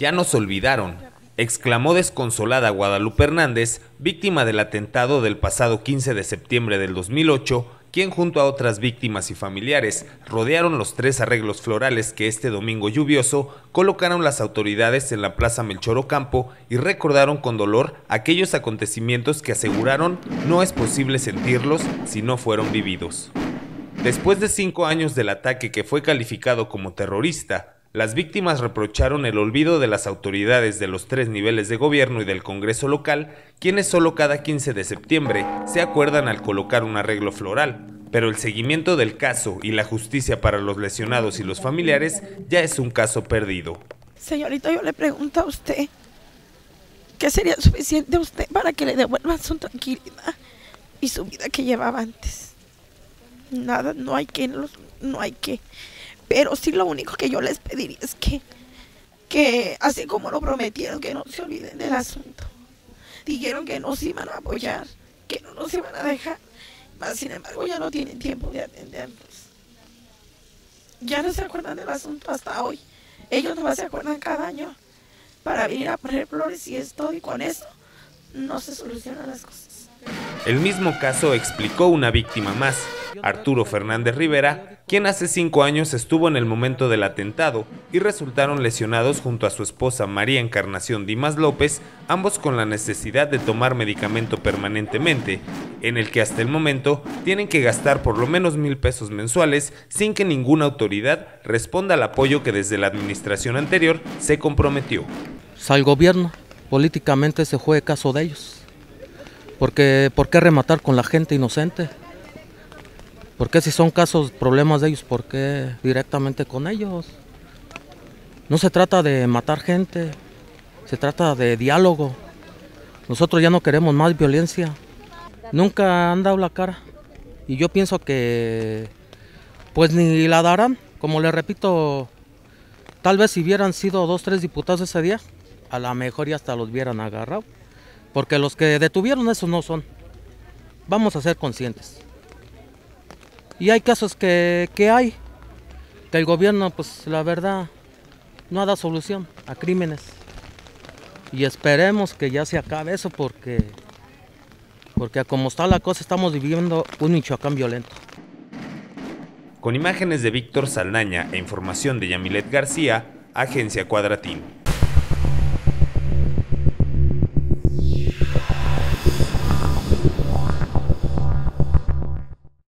Ya nos olvidaron, exclamó desconsolada Guadalupe Hernández, víctima del atentado del pasado 15 de septiembre del 2008, quien junto a otras víctimas y familiares rodearon los 3 arreglos florales que este domingo lluvioso colocaron las autoridades en la Plaza Melchor Ocampo y recordaron con dolor aquellos acontecimientos que aseguraron no es posible sentirlos si no fueron vividos. Después de 5 años del ataque que fue calificado como terrorista, las víctimas reprocharon el olvido de las autoridades de los 3 niveles de gobierno y del Congreso local, quienes solo cada 15 de septiembre se acuerdan al colocar un arreglo floral, pero el seguimiento del caso y la justicia para los lesionados y los familiares ya es un caso perdido. Señorita, yo le pregunto a usted, ¿qué sería suficiente a usted para que le devuelvan su tranquilidad y su vida que llevaba antes? Nada, no hay que. Pero sí, lo único que yo les pediría es que así como lo prometieron, que no se olviden del asunto. Dijeron que nos iban a apoyar, que no nos iban a dejar, mas sin embargo ya no tienen tiempo de atendernos. Ya no se acuerdan del asunto hasta hoy. Ellos nomás se acuerdan cada año para venir a poner flores y es todo, y con eso no se solucionan las cosas. El mismo caso explicó una víctima más, Arturo Fernández Rivera, quien hace 5 años estuvo en el momento del atentado y resultaron lesionados junto a su esposa María Encarnación Dimas López, ambos con la necesidad de tomar medicamento permanentemente, en el que hasta el momento tienen que gastar por lo menos 1,000 pesos mensuales sin que ninguna autoridad responda al apoyo que desde la administración anterior se comprometió. Al gobierno políticamente se juegue caso de ellos. Porque, ¿por qué rematar con la gente inocente? ¿Por qué si son casos, problemas de ellos, por qué directamente con ellos? No se trata de matar gente, se trata de diálogo. Nosotros ya no queremos más violencia. Nunca han dado la cara. Y yo pienso que pues ni la darán. Como les repito, tal vez si hubieran sido 2 o 3 diputados ese día, a lo mejor ya hasta los hubieran agarrado. Porque los que detuvieron esos no son. Vamos a ser conscientes. Y hay casos que el gobierno, pues la verdad, no ha dado solución a crímenes. Y esperemos que ya se acabe eso porque como está la cosa, estamos viviendo un Michoacán violento. Con imágenes de Víctor Saldaña e información de Yamilet García, Agencia Cuadratín.